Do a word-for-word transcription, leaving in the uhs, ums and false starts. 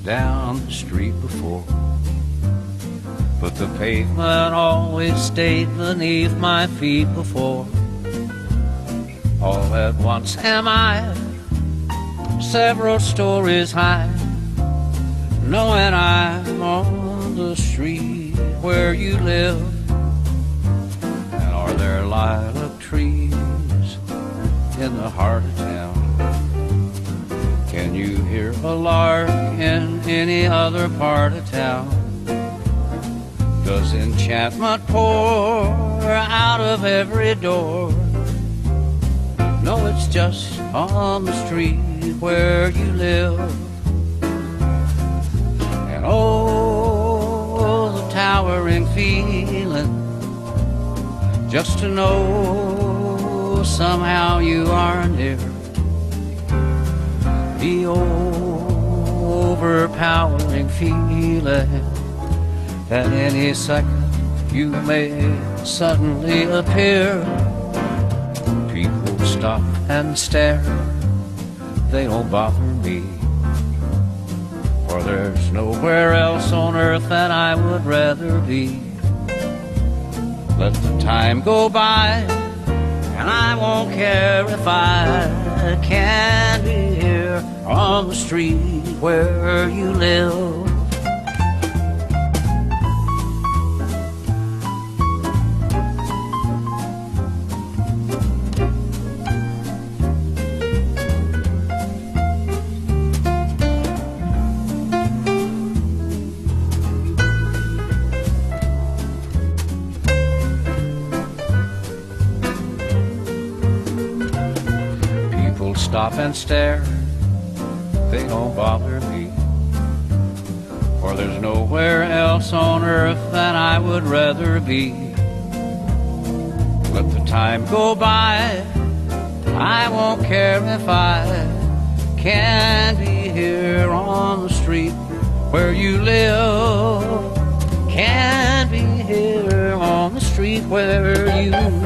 down the street before, but the pavement always stayed beneath my feet before. All at once am I several stories high, knowing I'm on the street where you live. And are there lilac trees in the heart of town? Can you hear a lark in any other part of town? Does enchantment pour out of every door? No, it's just on the street where you live. And oh, the towering feeling, just to know somehow you are near. The overpowering feeling that any second you may suddenly appear. People stop and stare, they don't bother me, for there's nowhere else on earth that I would rather be. Let the time go by, and I won't care if I can't be here on the street where you live. Stop and stare, they don't bother me, for there's nowhere else on earth that I would rather be. Let the time go by, I won't care if I can't be here on the street where you live. Can't be here on the street where you live.